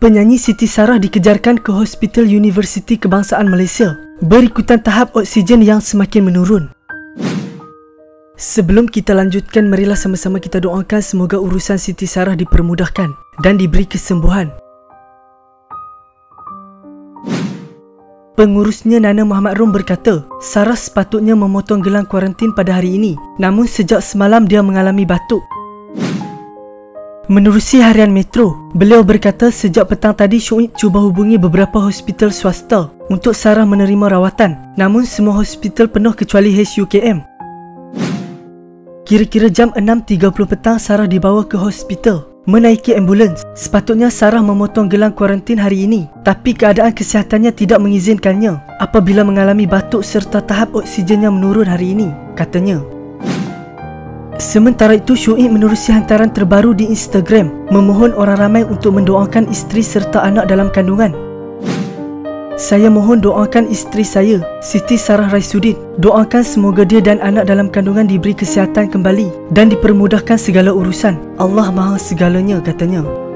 Penyanyi Siti Sarah dikejarkan ke Hospital Universiti Kebangsaan Malaysia berikutan tahap oksigen yang semakin menurun. Sebelum kita lanjutkan, marilah sama-sama kita doakan semoga urusan Siti Sarah dipermudahkan dan diberi kesembuhan. Pengurusnya Nana Muhammad Rom berkata, Sarah sepatutnya memotong gelang kuarantin pada hari ini, namun sejak semalam dia mengalami batuk. Menerusi harian Metro, beliau berkata sejak petang tadi Syuib cuba hubungi beberapa hospital swasta untuk Sarah menerima rawatan, namun semua hospital penuh kecuali HUKM. Kira-kira jam 6.30 petang Sarah dibawa ke hospital menaiki ambulans. Sepatutnya Sarah memotong gelang kuarantin hari ini, tapi keadaan kesihatannya tidak mengizinkannya apabila mengalami batuk serta tahap oksigennya menurun hari ini, katanya. Sementara itu, Syuib menerusi hantaran terbaru di Instagram memohon orang ramai untuk mendoakan isteri serta anak dalam kandungan. Saya mohon doakan isteri saya, Siti Sarah Raisuddin. Doakan semoga dia dan anak dalam kandungan diberi kesihatan kembali dan dipermudahkan segala urusan. Allah Maha segalanya, katanya.